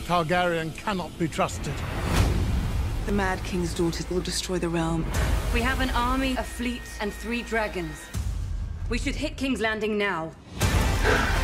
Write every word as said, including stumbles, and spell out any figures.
Targaryen cannot be trusted. The Mad King's daughters will destroy the realm. We have an army, a fleet, and three dragons. We should hit King's Landing now.